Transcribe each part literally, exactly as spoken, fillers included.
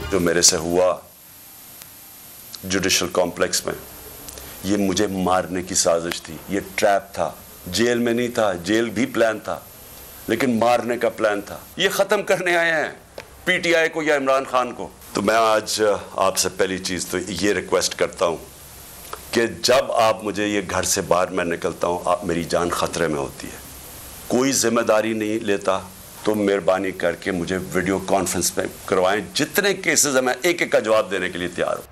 जो मेरे से हुआ जुडिशल कॉम्प्लेक्स में, ये मुझे मारने की साजिश थी, ये ट्रैप था। जेल में नहीं था, जेल भी प्लान था, लेकिन मारने का प्लान था। ये ख़त्म करने आए हैं पीटीआई को या इमरान खान को। तो मैं आज आपसे पहली चीज़ तो ये रिक्वेस्ट करता हूँ कि जब आप मुझे ये घर से बाहर मैं निकलता हूँ, आप मेरी जान ख़तरे में होती है, कोई जिम्मेदारी नहीं लेता, तो मेहरबानी करके मुझे वीडियो कॉन्फ्रेंस में करवाएं। जितने केसेस हैं मैं एक एक का जवाब देने के लिए तैयार हूँ।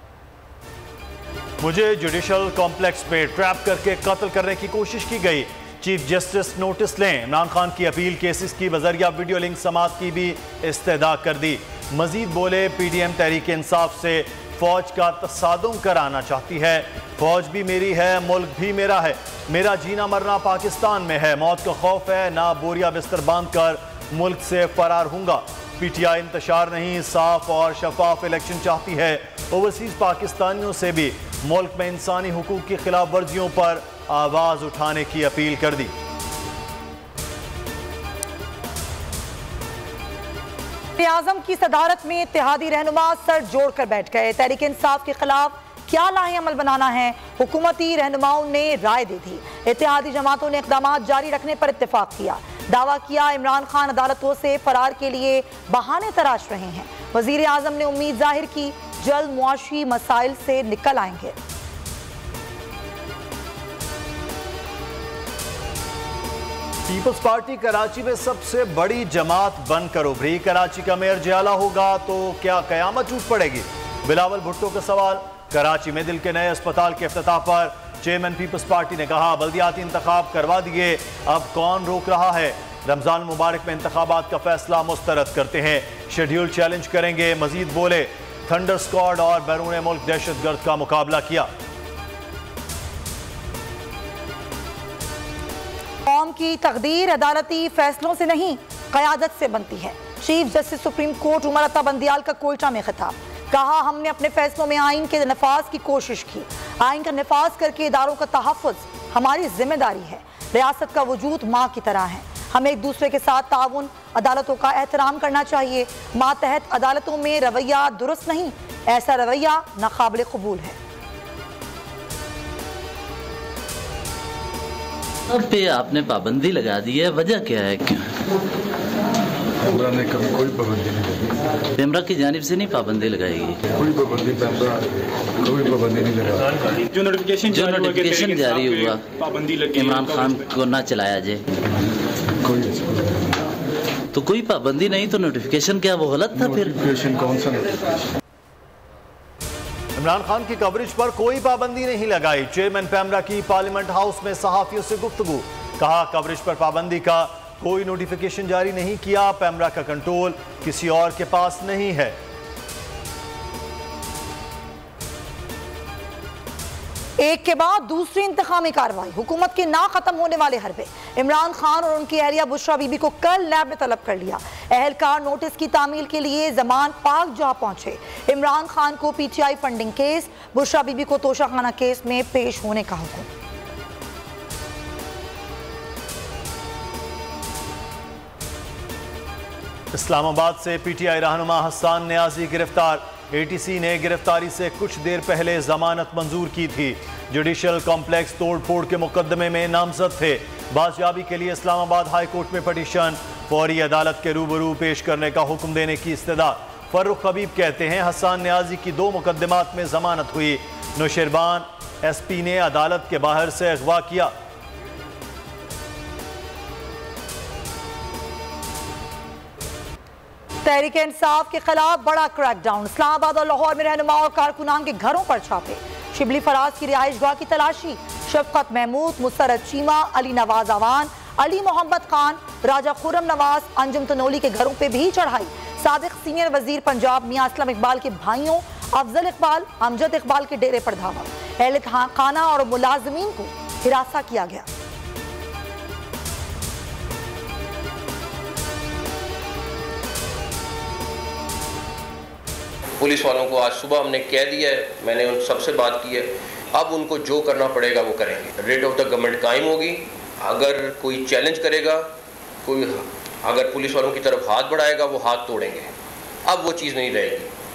मुझे जुडिशल कॉम्प्लेक्स में ट्रैप करके कत्ल करने की कोशिश की गई। चीफ जस्टिस नोटिस लें। इमरान खान की अपील केसेस की बजरिया वीडियो लिंक समाअत की भी इस्तदा कर दी। मजीद बोले, पीडीएम तहरीक इंसाफ से फौज का तसादुम कराना चाहती है। फौज भी मेरी है, मुल्क भी मेरा है, मेरा जीना मरना पाकिस्तान में है, मौत का खौफ है, ना बोरिया बिस्तर बांध कर मुल्क से फरार हूँगा। पीटीआई इंतशार नहीं, साफ और शफाफ इलेक्शन चाहती है। ओवरसीज पाकिस्तानियों से भी मुल्क में इंसानी हुकूक की खिलाफ वर्जियों पर आवाज उठाने की अपील कर दी। आजम की सदारत में इत्तेहादी रहनुमा सर जोड़कर बैठ गए। तहरीक इंसाफ के खिलाफ क्या लाहे अमल बनाना है, हुकूमती रहनुमाओं ने राय दे दी। इत्तेहादी जमातों ने इक़दामात जारी रखने पर इत्तेफाक किया। दावा किया इमरान खान अदालतों से फरार के लिए बहाने तराश रहे हैं। वजीर आजम ने उम्मीद जाहिर की जल्द मुआशी मसाइल से निकल आएंगे। पीपल्स पार्टी कराची में सबसे बड़ी जमात बनकर उभरी। कराची का मेयर जियाला होगा तो क्या कयामत टूट पड़ेगी? बिलावल भुट्टो का सवाल। कराची में दिल के नए अस्पताल के इफ्तिताह पर चेयरमैन पीपल्स पार्टी ने कहा, बल्दियाती इंतखाब करवा दिए, अब कौन रोक रहा है? रमजान मुबारक में इंतखाबात का फैसला मुस्तरद करते हैं, शेड्यूल चैलेंज करेंगे। मजीद बोले, थंडर स्क्वाड और बैरून मुल्क दहशतगर्द का मुकाबला किया। कौम की तकदीर अदालती फैसलों से नहीं, क़यादत से बनती है। Chief justice supreme court Umar Ata Bandial का कोयटा में खिताब। कहा, हमने अपने फैसलों में आइन के नफाज की कोशिश की। आइन का नफाज करके इदारों का तहफ़्फ़ुज़ हमारी जिम्मेदारी है। रियासत का वजूद माँ की तरह है, हमें एक दूसरे के साथ ताउन, अदालतों का एहतराम करना चाहिए। मातहत अदालतों में रवैया दुरुस्त नहीं, ऐसा रवैया नाकाबिल कबूल है। अब पे आपने पाबंदी लगा दी है, वजह क्या है? पैमरा ने कभी कोई पाबंदी नहीं लगाई। पैमरा की जानिब से नहीं पाबंदी लगाएगी, कोई पाबंदी पैमरा कोई पाबंदी नहीं लगाई। जो नोटिफिकेशन जो नोटिफिकेशन जारी हुआ पाबंदी लगी, इमरान खान को ना चलाया जाए, कोई तो कोई पाबंदी नहीं, तो नोटिफिकेशन क्या वो गलत था? फिर नोटिफिकेशन कौन सा नोटिफिकेशन? इमरान खान की कवरेज पर कोई पाबंदी नहीं लगाई। चेयरमैन पैमरा की पार्लियामेंट हाउस में सहाफियों से गुफ्तगू। कहा, कवरेज पर पाबंदी का कोई नोटिफिकेशन जारी नहीं किया, पैमरा का कंट्रोल किसी और के पास नहीं है। एक के बाद दूसरी इंतकामी कार्रवाई, हुकूमत के ना खत्म होने वाले हरबे। इमरान खान और उनकी अहलिया बुशरा बीबी को कल नैब ने तलब कर लिया। अहलकार नोटिस की तामील के लिए जमान पाक जा पहुंचे। इमरान खान को PTI funding case, Bushra Bibi को तोशाखाना केस में पेश होने का हुक्म। इस्लामाबाद से पीटीआई रहनुमा हसन न्याजी गिरफ्तार। एटीसी ने गिरफ्तारी से कुछ देर पहले जमानत मंजूर की थी। जुडिशल कॉम्प्लेक्स तोड़ फोड़ के मुकदमे में नामजद थे। बाजियाबी के लिए इस्लामाबाद हाई कोर्ट में पटिशन, फौरी अदालत के रूबरू पेश करने का हुक्म देने की इस्तदा। फर्रुख हबीब कहते हैं, हसन न्याजी की दो मुकदमात में जमानत हुई। नौशेरबान एस पी ने अदालत के बाहर से अगवा किया। तहरीक इंसाफ के खिलाफ बड़ा क्रैकडाउन। इस्लामाबाद और लाहौर में रहनुमा और कारकुनान के घरों पर छापे। शिबली फराज की रिहाइश गाह की तलाशी। शफकत महमूद, मुसरत चीमा, अली नवाज अवान, अली मोहम्मद खान, राजा खुर्रम नवाज, अंजुम तनोली के घरों पे भी चढ़ाई। साबिक सीनियर वजीर पंजाब मियां असलम इकबाल के भाइयों अफजल इकबाल, अमजद इकबाल के डेरे पर धावा। अहले खाना और मुलाजमीन को हिरासा किया गया। पुलिस वालों को आज सुबह हमने कह दिया है, मैंने उन सबसे बात की है, अब उनको जो करना पड़ेगा वो करेंगे। रेट ऑफ द गवर्नमेंट कायम होगी। अगर कोई चैलेंज करेगा, कोई अगर पुलिस वालों की तरफ हाथ बढ़ाएगा, वो हाथ तोड़ेंगे। अब वो चीज़ नहीं रहेगी।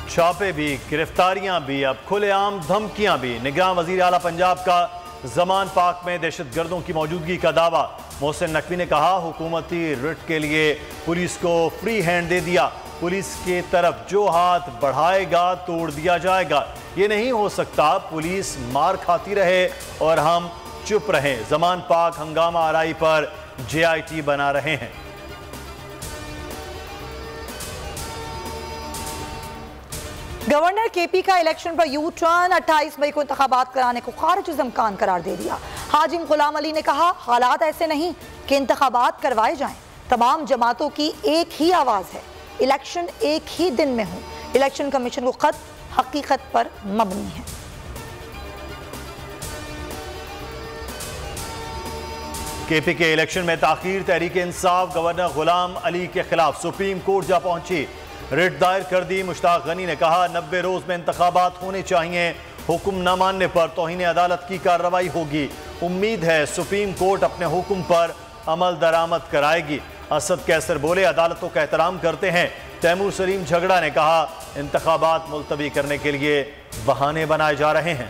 छापे भी, गिरफ्तारियां भी, अब खुलेआम धमकियां भी। निगरान वजीर आला पंजाब का जमान पाक में दहशत गर्दों की मौजूदगी का दावा। मोहसिन नकवी ने कहा हुकूमती रिट के लिए पुलिस को फ्री हैंड दे दिया, पुलिस के तरफ जो हाथ बढ़ाएगा तोड़ दिया जाएगा। ये नहीं हो सकता पुलिस मार खाती रहे और हम चुप रहें। जमान पाक हंगामा आराई पर जे आई टी बना रहे हैं। गवर्नर केपी का इलेक्शन पर यू टर्न, अट्ठाईस मई को इंतखाबात कराने को खारिज इम्कान करार दे दिया। हाजिम गुलाम अली ने कहा हालात ऐसे नहीं कि इंतखाबात करवाए जाएं, तमाम जमातों की एक ही आवाज है, इलेक्शन एक ही दिन में हो। इलेक्शन कमीशन को खत हकीकत पर मबनी है। केपी के इलेक्शन में ताखीर, तहरीक इंसाफ गवर्नर गुलाम अली के खिलाफ सुप्रीम कोर्ट जा पहुंची, रिट दायर कर दी। मुश्ताक गनी ने कहा नब्बे रोज में इंतखाबात होने चाहिए, हुक्म न मानने पर तौहीन अदालत की कार्रवाई होगी। उम्मीद है सुप्रीम कोर्ट अपने हुक्म पर अमल दरामद कराएगी। असद कैसर बोले अदालतों का एहतराम करते हैं। तैमूर सलीम झगड़ा ने कहा इंतखाबात मुलतवी करने के लिए बहाने बनाए जा रहे हैं।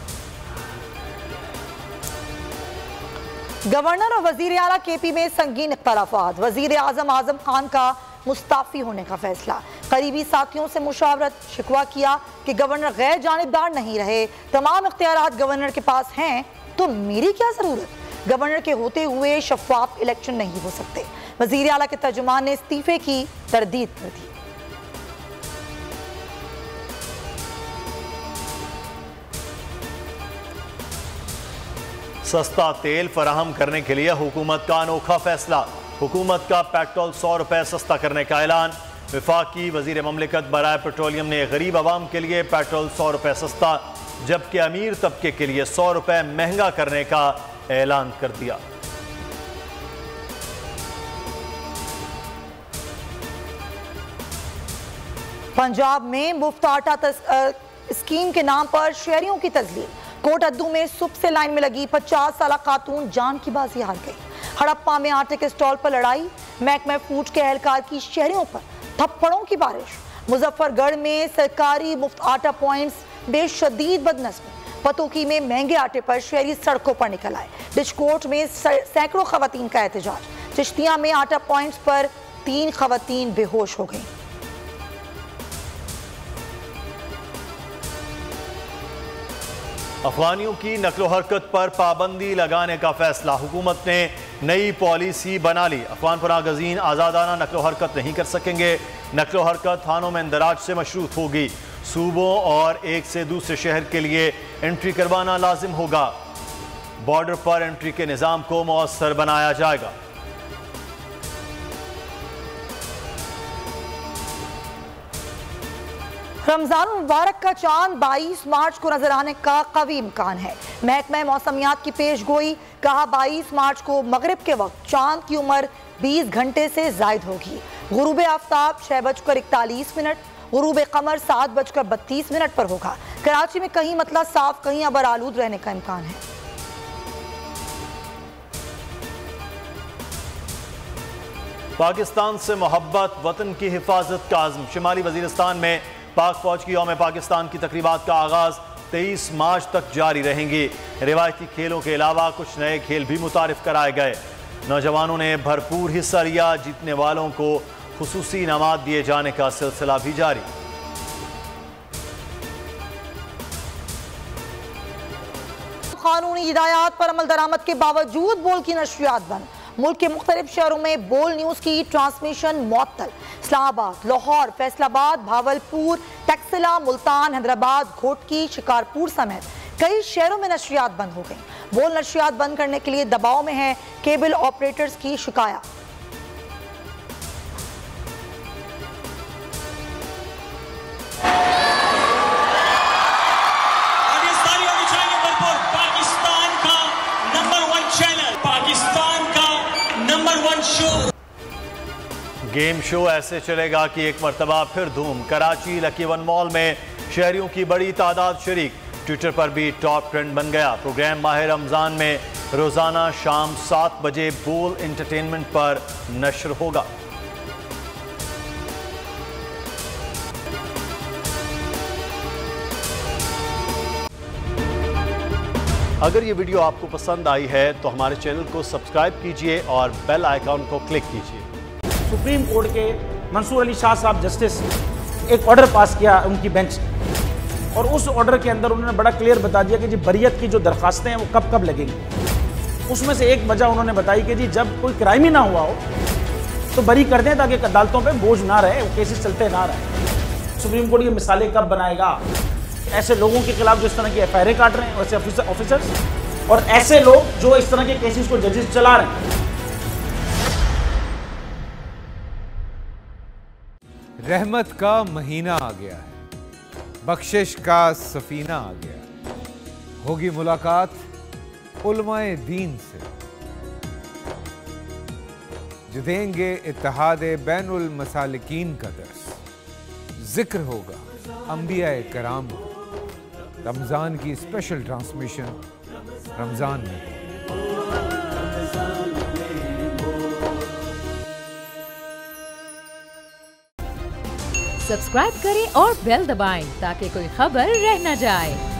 गवर्नर और वजीर आला केपी में संगीन इख्तलाफात। वजीर आजम आजम खान का मुस्ताफी होने का फैसला। करीबी साथियों से मुशावरत, शिकवा किया कि गवर्नर गैर जानिबदार नहीं रहे, तमाम इख्तियारात गवर्नर के पास हैं तो मेरी क्या जरूरत। गवर्नर के होते हुए शफाफ इलेक्शन नहीं हो सकते। वजीर आला के तर्जुमान ने इस्तीफे की तरदीद कर दी। सस्ता तेल फराहम करने के लिए हुकूमत का अनोखा फैसला। हुकूमत का पेट्रोल सौ रुपए सस्ता करने का ऐलान। वफाकी वजीर ममलिकत बराए पेट्रोलियम ने गरीब आवाम के लिए पेट्रोल सौ रुपए सस्ता, जबकि अमीर तबके के लिए सौ रुपए महंगा करने का ऐलान कर दिया। पंजाब में मुफ्त आटा स्कीम के नाम पर शहरियों की तजलील। कोट अद्दू में सुबह से लाइन में लगी पचास साल खातून जान की बाजी हार गई। हड़प्पा में आटे के स्टॉल पर लड़ाई, महकमा फूड के एहलकार की शहरियों पर थप्पड़ों की बारिश। मुजफ्फरगढ़ में सरकारी मुफ्त आटा पॉइंट्स बेशदीद बदनस्मी। पतोकी में महंगे आटे पर शहरी सड़कों पर निकल आए। डिशकोट में सैकड़ों खवातीन का एहतजाज। चिश्तिया में आटा पॉइंट्स पर तीन खवातीन बेहोश हो गई। अफगानियों की नकलो हरकत पर पाबंदी लगाने का फैसला। हुकूमत ने नई पॉलिसी बना ली। अफगान पनाहगज़ीन आज़ादाना नकलो हरकत नहीं कर सकेंगे। नकलो हरकत थानों में इंदराज से मशरूत होगी। सूबों और एक से दूसरे शहर के लिए एंट्री करवाना लाजिम होगा। बॉर्डर पर एंट्री के निज़ाम को मौसर बनाया जाएगा। रमजान मुबारक का चांद बाईस मार्च को नजर आने का कवी इम्कान है। महकमा मौसमियात की पेश गोई, कहा बाईस मार्च को मगरिब के वक्त चांद की उम्र बीस घंटे से जायद होगी। गुरूब आफ्ताब छह बजकर इकतालीस मिनट, गुरूब कमर सात बजकर बत्तीस मिनट पर होगा। कराची में कहीं मतला साफ, कहीं अबर आलूद रहने का इम्कान है। पाकिस्तान से मोहब्बत, वतन की हिफाजत का आज़म। शिमाली वजीरिस्तान में पाक फौज की यौम पाकिस्तान की तकरीबात का आगाज तेईस मार्च तक जारी रहेंगी। रिवायती खेलों के अलावा कुछ नए खेल भी मुतारिफ कराए गए। नौजवानों ने भरपूर हिस्सा लिया। जीतने वालों को खुसूसी इनामात दिए जाने का सिलसिला भी जारी। कानूनी हिदायत पर अमल दरामद के बावजूद बोल की नशरियात बंद। मुल्क के मुख्तलिफ शहरों में बोल न्यूज की ट्रांसमिशन मुअत्तल। इस्लामाबाद, लाहौर, फैसलाबाद, भावलपुर, टक्सिला, मुल्तान, हैदराबाद, घोटकी, शिकारपुर समेत कई शहरों में नशरियात बंद हो गई। बोल नशरियात बंद करने के लिए दबाव में है केबल ऑपरेटर्स की शिकायत। गेम शो ऐसे चलेगा कि एक मरतबा फिर धूम। कराची लकी वन मॉल में शहरियों की बड़ी तादाद शरीक। ट्विटर पर भी टॉप ट्रेंड बन गया। प्रोग्राम माह रमजान में रोजाना शाम सात बजे बोल एंटरटेनमेंट पर नश्र होगा। अगर ये वीडियो आपको पसंद आई है तो हमारे चैनल को सब्सक्राइब कीजिए और बेल आइकॉन को क्लिक कीजिए। सुप्रीम कोर्ट के मंसूर अली शाह साहब जस्टिस एक ऑर्डर पास किया उनकी बेंच, और उस ऑर्डर के अंदर उन्होंने बड़ा क्लियर बता दिया कि जी बरियत की जो दरखास्तें हैं वो कब कब लगेंगी। उसमें से एक वजह उन्होंने बताई कि जी जब कोई क्राइम ही ना हुआ हो तो बरी कर दें ताकि अदालतों पे बोझ ना रहे, वो केसेस चलते ना रहे। सुप्रीम कोर्ट ये मिसालें कब बनाएगा? ऐसे लोगों के खिलाफ जो इस तरह की एफ आई आर काट रहे हैं, वैसे ऑफिसर ऑफिसर्स और ऐसे लोग जो इस तरह के केसेस को जजेस चला रहे हैं। रहमत का महीना आ गया है, बख्शिश का सफीना आ गया, होगी मुलाकात उलमाए दीन से, जो देंगे इत्तेहादे बैनुल मसालिकीन का दर्स, जिक्र होगा अंबियाए कराम, रमजान की स्पेशल ट्रांसमिशन रमजान में। सब्सक्राइब करें और बेल दबाएं ताकि कोई खबर रह न जाए।